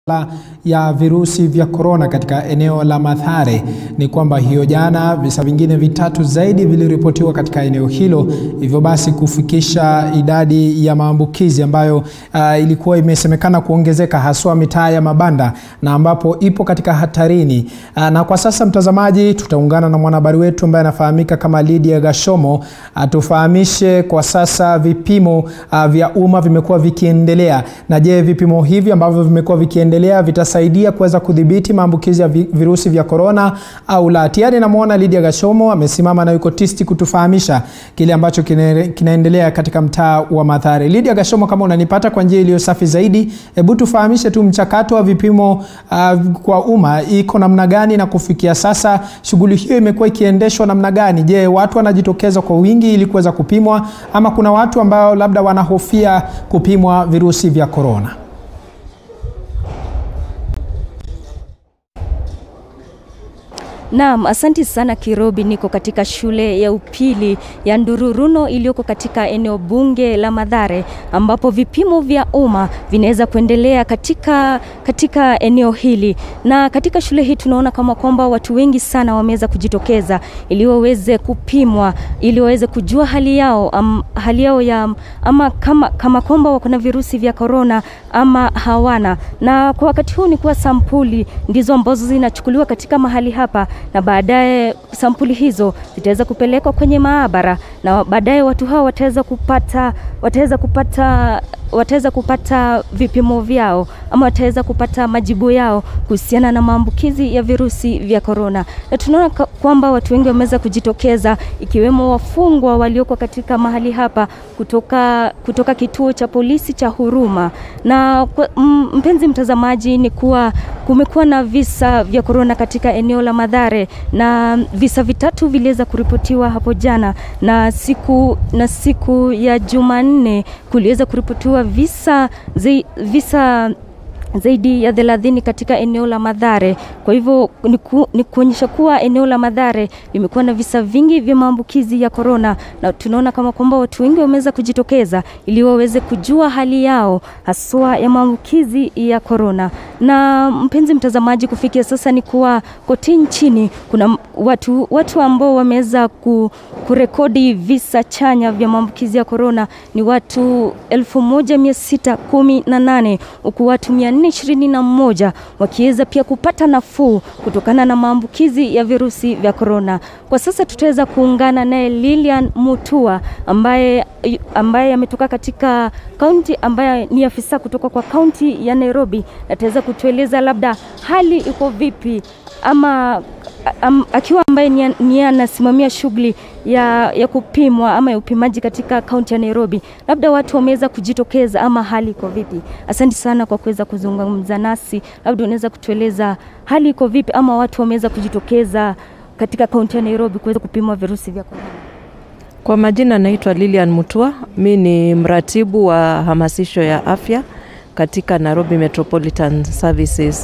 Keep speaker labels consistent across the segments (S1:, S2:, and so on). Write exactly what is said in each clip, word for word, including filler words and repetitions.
S1: ya virusi vya corona katika eneo la Mathare ni kwamba hiyo jana visa vingine vitatu zaidi viliripotiwa katika eneo hilo, hivyo basi kufikisha idadi ya maambukizi ambayo uh, ilikuwa imesemekana kuongezeka haswa mitaa ya mabanda na ambapo ipo katika hatarini. Uh, na kwa sasa mtazamaji, tutaungana na mwanahabari wetu ambaye anafahamika kama Lydia Gashomo atufahamishe kwa sasa vipimo uh, vya umma vimekuwa vikiendelea, na je, vipimo hivi ambavyo vimekuwa vikiendelea vitasaidia kuweza kudhibiti maambukizi ya virusi vya corona au la? Tayari namuona Lydia Gashomo amesimama na yuko tisti kutufahamisha kile ambacho kine, kinaendelea katika mtaa wa Mathare. Lydia Gashomo, kama unanipata kwa njia iliyo safi zaidi, hebu tufahamishe tu mchakato wa vipimo uh, kwa umma iko namna gani, na kufikia sasa shughuli hiyo imekuwa ikiendeshwa namna gani? Je, watu wanajitokeza kwa wingi ili kuweza kupimwa, ama kuna watu ambao labda wanahofia kupimwa virusi vya corona?
S2: Naam, asante sana Kirobi. Niko katika shule ya upili ya Ndururuno iliyoko katika eneo bunge la Mathare, ambapo vipimo vya umma vinaweza kuendelea katika katika eneo hili. Na katika shule hii tunaona kama kwamba watu wengi sana wameweza kujitokeza ili waweze kupimwa, ili waweze kujua hali yao am, hali yao ya ama kama kama kwamba wako na virusi vya corona ama hawana. Na kwa wakati huu ni kuwa sampuli ndizo ambazo zinachukuliwa katika mahali hapa, na baadaye sampuli hizo zitaweza kupelekwa kwenye maabara, na baadaye watu hao wataweza kupata wataweza kupata wataweza kupata vipimo vyao ama wataweza kupata majibu yao kuhusiana na maambukizi ya virusi vya corona. Na tunaona kwamba watu wengi wameweza kujitokeza, ikiwemo wafungwa walioko katika mahali hapa kutoka kutoka kituo cha polisi cha Huruma. Na mpenzi mtazamaji, ni kuwa kumekuwa na visa vya corona katika eneo la Mathare, na visa vitatu viliweza kuripotiwa hapo jana, na siku na siku ya Jumanne kuliweza kuripotiwa visa zi, visa zaidi ya thelathini katika eneo la Mathare. Kwa hivyo ni, ku, ni kuonyesha kuwa eneo la Mathare limekuwa na visa vingi vya maambukizi ya corona, na tunaona kama kwamba watu wengi wameweza kujitokeza ili waweze kujua hali yao haswa ya maambukizi ya corona. Na mpenzi mtazamaji, kufikia sasa ni kuwa kote nchini kuna watu watu ambao wameweza ku, kurekodi visa chanya vya maambukizi ya corona ni watu elfu moja mia sita kumi na nane, huku watu mia nne ishirini na moja wakiweza pia kupata nafuu kutokana na maambukizi ya virusi vya corona. Kwa sasa tutaweza kuungana naye Lilian Mutua ambaye ambaye ametoka katika kaunti, ambaye ni afisa kutoka kwa kaunti ya Nairobi, ataweza kutueleza labda hali iko vipi, ama am, akiwa ambaye ni anasimamia shughuli ya ya kupimwa ama ya upimaji katika kaunti ya Nairobi, labda watu wameweza kujitokeza ama hali iko vipi? Asante sana kwa kuweza kuzungumza nasi. Labda unaweza kutueleza hali iko vipi, ama watu wameweza kujitokeza katika kaunti ya Nairobi kuweza kupimwa virusi vya corona?
S3: Kwa majina naitwa Lilian Mutua. Mimi ni mratibu wa hamasisho ya afya katika Nairobi Metropolitan Services,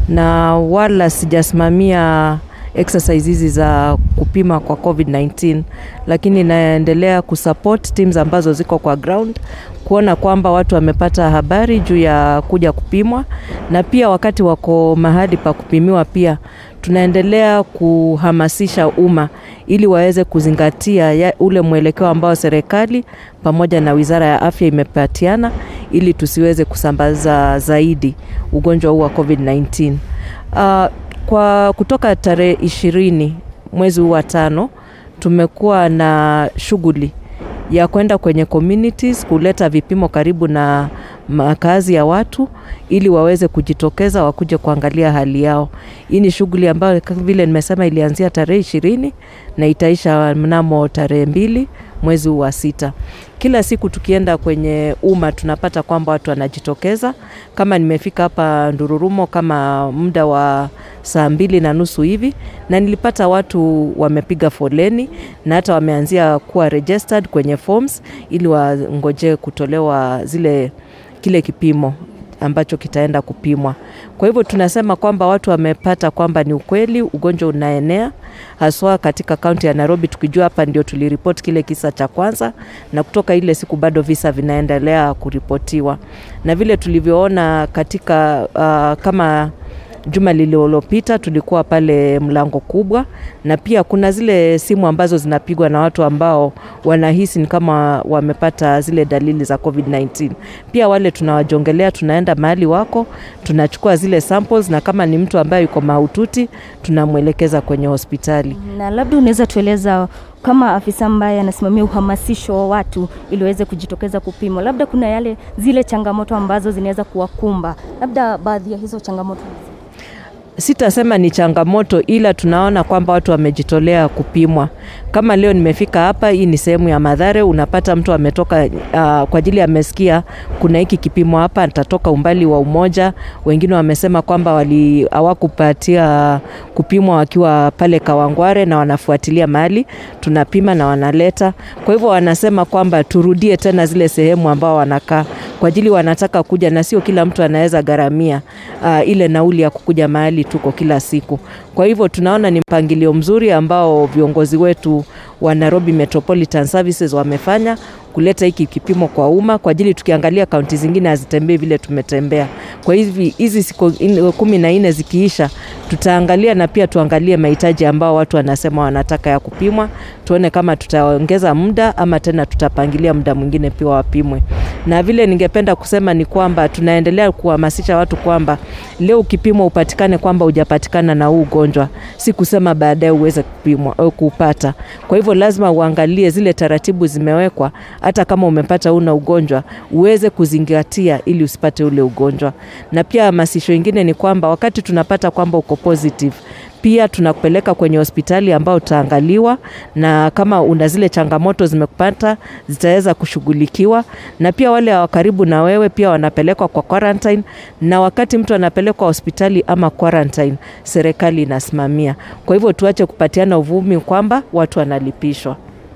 S3: na wala sijasimamia exercise hizi za kupima kwa COVID nineteen, lakini naendelea kusupport teams ambazo ziko kwa ground kuona kwamba watu wamepata habari juu ya kuja kupimwa, na pia wakati wako mahali pa kupimiwa pia tunaendelea kuhamasisha umma ili waweze kuzingatia ya ule mwelekeo ambao serikali pamoja na Wizara ya Afya imepatiana ili tusiweze kusambaza zaidi ugonjwa huu wa COVID nineteen. Uh, kwa kutoka tarehe ishirini mwezi wa tano tumekuwa na shughuli ya kwenda kwenye communities kuleta vipimo karibu na makazi ya watu ili waweze kujitokeza wakuje kuangalia hali yao. Hii ni shughuli ambayo vile nimesema ilianzia tarehe ishirini na itaisha mnamo tarehe mbili mwezi wa sita. Kila siku tukienda kwenye umma tunapata kwamba watu wanajitokeza. Kama nimefika hapa Ndururumo kama muda wa saa mbili na nusu hivi, na nilipata watu wamepiga foleni na hata wameanzia kuwa registered kwenye forms ili wangoje kutolewa zile kile kipimo ambacho kitaenda kupimwa. Kwa hivyo tunasema kwamba watu wamepata kwamba ni ukweli ugonjwa unaenea haswa katika kaunti ya Nairobi, tukijua hapa ndio tuliripoti kile kisa cha kwanza, na kutoka ile siku bado visa vinaendelea kuripotiwa. Na vile tulivyoona katika uh, kama juma lililopita tulikuwa pale Mlango Kubwa, na pia kuna zile simu ambazo zinapigwa na watu ambao wanahisi ni kama wamepata zile dalili za COVID nineteen. Pia wale tunawajongelea, tunaenda mahali wako, tunachukua zile samples, na kama ni mtu ambaye yuko mahututi tunamwelekeza kwenye hospitali.
S2: Na labda unaweza tueleza kama afisa ambaye anasimamia uhamasisho wa watu ili waweze kujitokeza kupimwa, labda kuna yale zile changamoto ambazo zinaweza kuwakumba, labda baadhi ya hizo changamoto?
S3: Sitasema ni changamoto, ila tunaona kwamba watu wamejitolea kupimwa. Kama leo nimefika hapa, hii ni sehemu ya Mathare, unapata mtu ametoka uh, kwa ajili amesikia kuna hiki kipimo hapa, atatoka umbali wa umoja. Wengine wamesema kwamba wali hawakupatia kupimwa wakiwa pale Kawangware, na wanafuatilia mahali tunapima na wanaleta. Kwa hivyo wanasema kwamba turudie tena zile sehemu ambao wanakaa, kwa ajili wanataka kuja, na sio kila mtu anaweza gharamia uh, ile nauli ya kukuja mahali tuko kila siku. Kwa hivyo tunaona ni mpangilio mzuri ambao viongozi wetu wa Nairobi Metropolitan Services wamefanya kuleta hiki kipimo kwa umma, kwa ajili tukiangalia kaunti zingine hazitembei vile tumetembea. Kwa hivi hizi siku kumi na nne zikiisha, tutaangalia na pia tuangalie mahitaji ambao watu wanasema wanataka ya kupimwa, tuone kama tutaongeza muda ama tena tutapangilia muda mwingine pia wapimwe. Na vile ningependa kusema ni kwamba tunaendelea kuhamasisha watu kwamba leo ukipimwa upatikane kwamba hujapatikana na huu ugonjwa, si kusema baadaye uweze kupimwa au kupata. Kwa hivyo lazima uangalie zile taratibu zimewekwa, hata kama umepata una ugonjwa uweze kuzingatia ili usipate ule ugonjwa. Na pia hamasisho ingine ni kwamba wakati tunapata kwamba uko positive, pia tunakupeleka kwenye hospitali ambao utaangaliwa, na kama una zile changamoto zimekupata zitaweza kushughulikiwa. Na pia wale wa karibu na wewe pia wanapelekwa kwa quarantine, na wakati mtu anapelekwa hospitali ama quarantine, serikali inasimamia. Kwa hivyo tuache kupatiana uvumi kwamba watu wanalipishwa.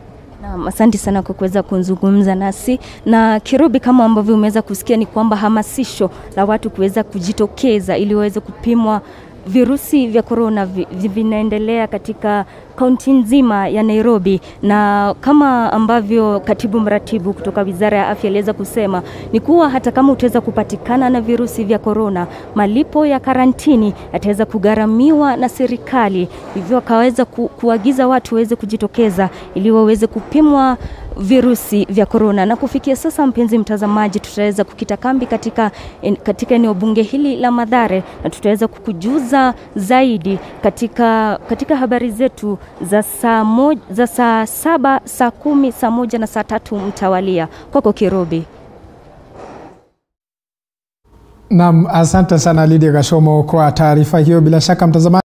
S2: Na asante sana kwa kuweza kuzungumza nasi. Na Kirubi, kama ambavyo umeweza kusikia ni kwamba hamasisho la watu kuweza kujitokeza ili waweze kupimwa virusi vya corona vinaendelea katika kaunti nzima ya Nairobi, na kama ambavyo katibu mratibu kutoka Wizara ya Afya aliweza kusema ni kuwa hata kama utaweza kupatikana na virusi vya corona, malipo ya karantini yataweza kugharamiwa na serikali. Hivyo akaweza ku, kuagiza watu waweze kujitokeza ili waweze kupimwa virusi vya corona. Na kufikia sasa, mpenzi mtazamaji, tutaweza kukita kambi katika katika eneo bunge hili la Mathare, na tutaweza kukujuza zaidi katika katika habari zetu za saa moja, za saa saba, saa kumi, saa moja na saa tatu mtawalia. Kwako Kirubi.
S1: Naam, asante sana Lydia Gashomo kwa taarifa hiyo. Bila shaka mtazamaji